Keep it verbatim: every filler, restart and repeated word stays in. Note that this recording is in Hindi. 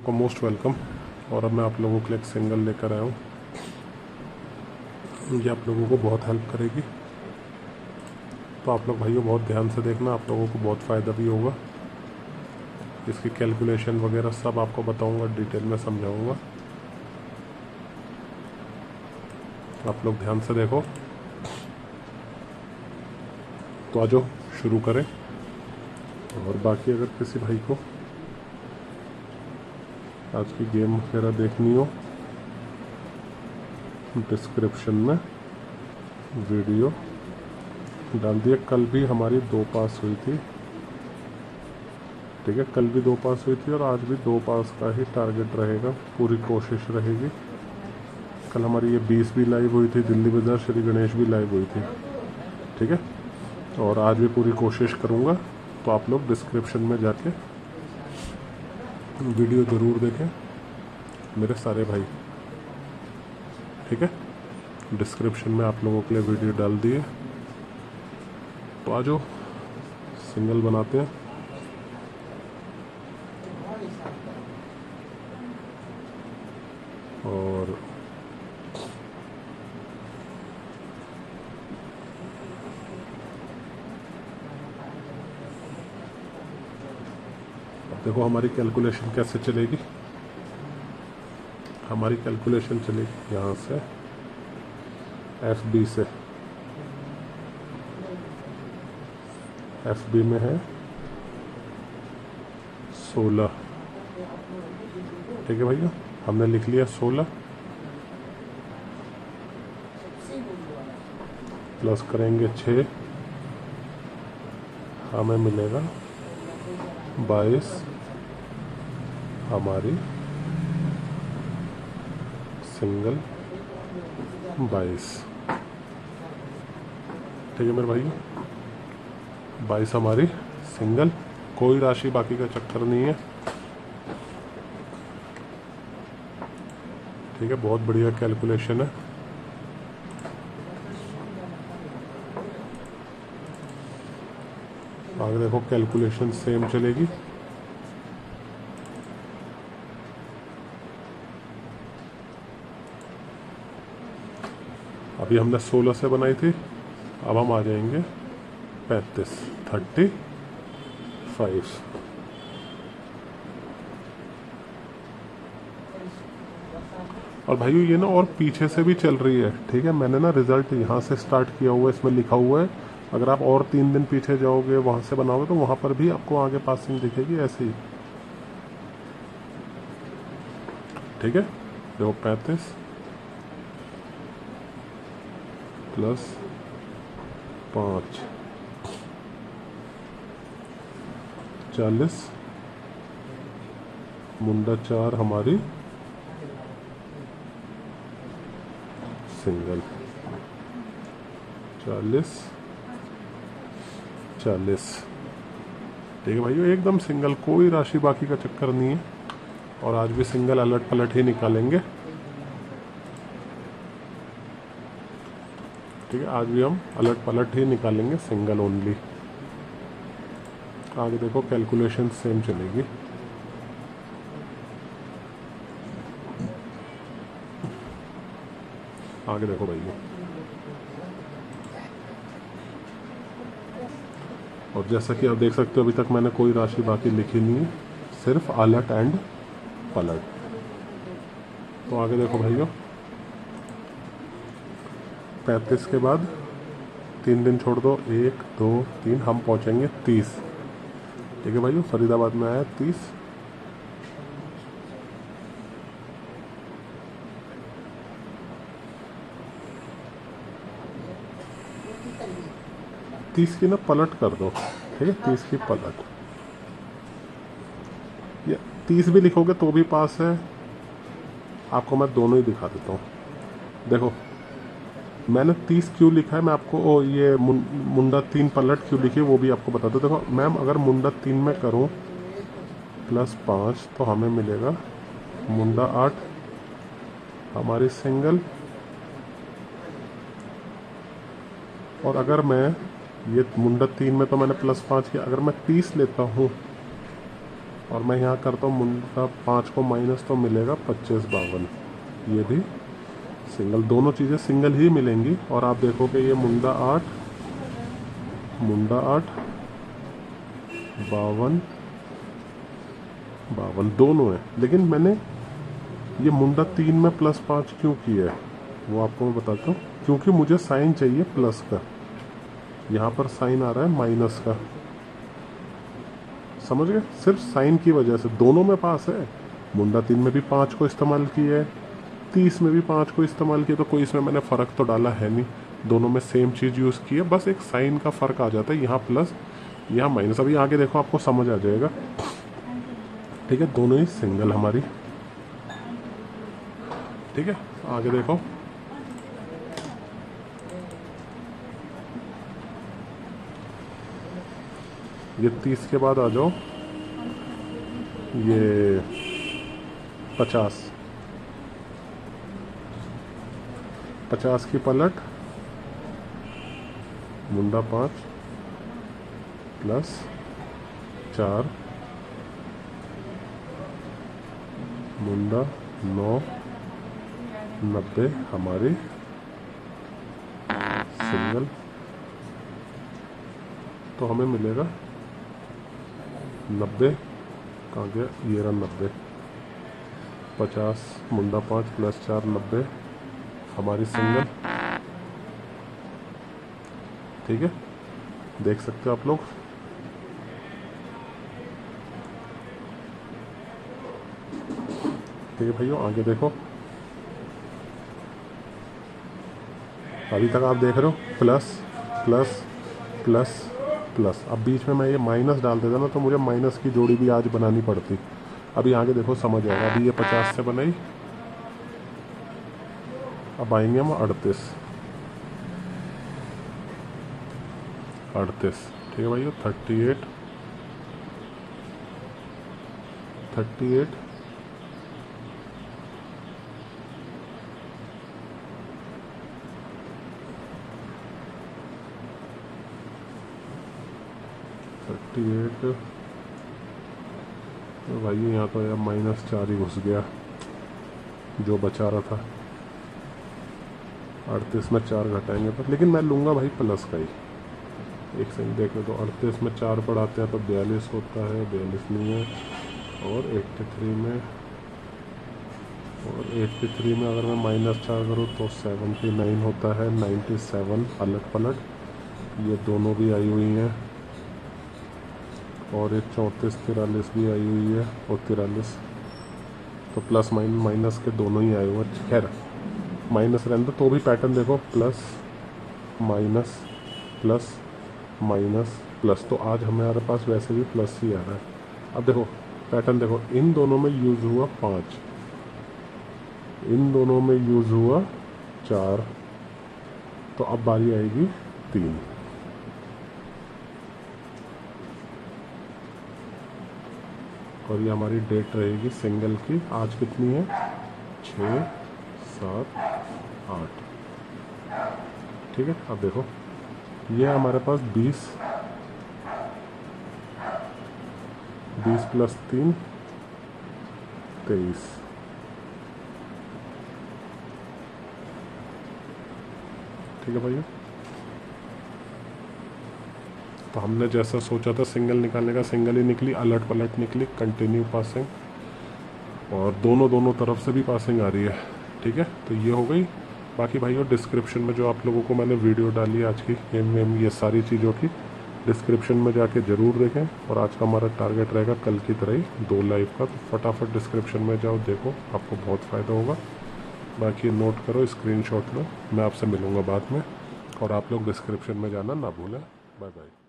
आपका मोस्ट वेलकम। और अब मैं आप लोगों के लिए एक सिंगल लेकर आया हूँ, ये आप लोगों को बहुत हेल्प करेगी। तो आप लोग भाइयों बहुत ध्यान से देखना, आप लोगों को बहुत फ़ायदा भी होगा। इसकी कैलकुलेशन वगैरह सब आपको बताऊंगा, डिटेल में समझाऊंगा। आप लोग ध्यान से देखो। तो आज शुरू करें। और बाकी अगर किसी भाई को आज की गेम वगैरह देखनी हो, डिस्क्रिप्शन में वीडियो डाल दिए। कल भी हमारी दो पास हुई थी, ठीक है, कल भी दो पास हुई थी और आज भी दो पास का ही टारगेट रहेगा, पूरी कोशिश रहेगी। कल हमारी ये बीस भी लाइव हुई थी, दिल्ली बाजार श्री गणेश भी लाइव हुई थी, ठीक है। और आज भी पूरी कोशिश करूँगा। तो आप लोग डिस्क्रिप्शन में जाके वीडियो ज़रूर देखें मेरे सारे भाई, ठीक है। डिस्क्रिप्शन में आप लोगों के लिए वीडियो डाल दिए। तो आज सिंगल बनाते हैं। और देखो हमारी कैलकुलेशन कैसे चलेगी। हमारी कैलकुलेशन चलेगी यहाँ से, एफ बी से। एफ बी में है सोलह, ठीक है भैया, हमने लिख लिया सोलह। प्लस करेंगे छः, हमें मिलेगा बाईस। हमारी सिंगल बाईस, ठीक है मेरे भाई, बाईस हमारी सिंगल। कोई राशि बाकी का चक्कर नहीं है, ठीक है। बहुत बढ़िया कैलकुलेशन है। आगे देखो कैलकुलेशन सेम चलेगी। अभी हमने सोलह से बनाई थी, अब हम आ जाएंगे पैंतीस, थर्टी फाइव। और भाइयों ये ना और पीछे से भी चल रही है, ठीक है। मैंने ना रिजल्ट यहाँ से स्टार्ट किया हुआ है, इसमें लिखा हुआ है। अगर आप और तीन दिन पीछे जाओगे, वहाँ से बनाओगे, तो वहाँ पर भी आपको आगे पासिंग दिखेगी ऐसे ही, ठीक है। देखो पैंतीस प्लस पाँच, चालीस। मुंडा चार हमारी सिंगल, चालीस चालीस, ठीक है भाइयों, एकदम सिंगल, कोई राशि बाकी का चक्कर नहीं है। और आज भी सिंगल अलट पलट ही निकालेंगे, ठीक है। आज भी हम अलट पलट ही निकालेंगे, सिंगल ओनली। आगे देखो कैलकुलेशन सेम चलेगी। आगे देखो भैया, और जैसा कि आप देख सकते हो अभी तक मैंने कोई राशि बाकी लिखी नहीं है, सिर्फ अलट एंड पलट। तो आगे देखो भैया, पैंतीस के बाद तीन दिन छोड़ दो, एक दो तीन, हम पहुंचेंगे तीस, ठीक है भाइयों। फरीदाबाद में आया तीस। तीस की ना पलट कर दो, ठीक है, तीस की पलट। ये तीस भी लिखोगे तो भी पास है। आपको मैं दोनों ही दिखा देता हूँ। देखो मैंने तीस क्यों लिखा है, मैं आपको ओ, ये मुंडा तीन पलट क्यों लिखी है वो भी आपको बता दो। देखो मैम, अगर मुंडा तीन में करूँ प्लस पाँच तो हमें मिलेगा मुंडा आठ, हमारी सिंगल। और अगर मैं ये मुंडा तीन में तो मैंने प्लस पाँच किया, अगर मैं तीस लेता हूँ और मैं यहाँ करता हूँ मुंडा पाँच को माइनस, तो मिलेगा पच्चीस बावन। ये भी सिंगल, दोनों चीज़ें सिंगल ही मिलेंगी। और आप देखोगे ये मुंडा आठ, मुंडा आठ, बावन बावन दोनों है। लेकिन मैंने ये मुंडा तीन में प्लस पाँच क्यों किया है वो आपको मैं बताता हूँ। क्योंकि मुझे साइन चाहिए प्लस का, यहाँ पर साइन आ रहा है माइनस का, समझ गए? सिर्फ साइन की वजह से दोनों में पास है। मुंडा तीन में भी पाँच को इस्तेमाल किया है, तीस में भी पाँच को इस्तेमाल किया, तो कोई इसमें मैंने फ़र्क तो डाला है नहीं, दोनों में सेम चीज़ यूज़ की है। बस एक साइन का फ़र्क आ जाता है, यहाँ प्लस यहाँ माइनस। अभी आगे देखो आपको समझ आ जाएगा। ठीक है, दोनों ही सिंगल हमारी। ठीक है, आगे देखो। ये तीस के बाद आ जाओ, ये पचास, पचास की पलट, मुंडा पाँच प्लस चार, मुंडा नौ, नब्बे हमारी सिंगल। तो हमें मिलेगा नब्बे, कहाँ गया ये रहा नब्बे, पचास मुंडा पाँच प्लस चार नब्बे हमारी सिंगल। ठीक है, देख सकते हो आप लोग। ठीक है भाइयों, आगे देखो। अभी तक आप देख रहे हो प्लस प्लस प्लस प्लस। अब बीच में मैं ये माइनस डाल देता ना, तो मुझे माइनस की जोड़ी भी आज बनानी पड़ती। अभी आगे देखो समझ आएगा। अभी ये पचास से बनाई, अब आएंगे हम अड़तीस, अड़तीस। ठीक है भाइयों, thirty eight, thirty eight, thirty eight. तो भाई यहाँ तो यार माइनस चार ही घुस गया जो बचा रहा था। अड़तीस में चार घटाएंगे पर, लेकिन मैं लूँगा भाई प्लस का ही। एक सेकंड देख लो, तो अड़तीस में चार बढ़ाते हैं तो बयालीस होता है, बयालीस नहीं है। और तिरासी में, और तिरासी में अगर मैं माइनस चार करूँ तो सेवेंटी नाइन होता है, नाइन्टी सेवन अलट पलट। ये दोनों भी आई हुई हैं। और एक चौंतीस तिरालीस भी आई हुई है, और तिरालीस। तो प्लस माइनस माइनस के दोनों ही आए हुए हैं। खैर माइनस रहने दो, तो भी पैटर्न देखो, plus minus plus minus plus. तो आज हमारे पास वैसे भी प्लस ही आ रहा है। अब देखो पैटर्न देखो, इन दोनों में यूज़ हुआ पाँच, इन दोनों में यूज़ हुआ चार, तो अब बारी आएगी तीन। और ये हमारी डेट रहेगी सिंगल की। आज कितनी है? छः सात आठ। ठीक है, अब देखो ये हमारे पास बीस, बीस प्लस तीन तेईस। ठीक है भैया, तो हमने जैसा सोचा था सिंगल निकालने का, सिंगल ही निकली, अलट पलट निकली, कंटिन्यू पासिंग, और दोनों दोनों तरफ से भी पासिंग आ रही है। ठीक है, तो ये हो गई। बाकी भाइयों डिस्क्रिप्शन में जो आप लोगों को मैंने वीडियो डाली आज की, गेम वेम ये सारी चीज़ों की, डिस्क्रिप्शन में जाके ज़रूर देखें। और आज का हमारा टारगेट रहेगा कल की तरह ही दो लाइव का, तो फटाफट डिस्क्रिप्शन में जाओ, देखो, आपको बहुत फ़ायदा होगा। बाकी नोट करो, स्क्रीनशॉट लो। मैं आपसे मिलूँगा बाद में, और आप लोग डिस्क्रिप्शन में जाना ना भूलें। Bye bye.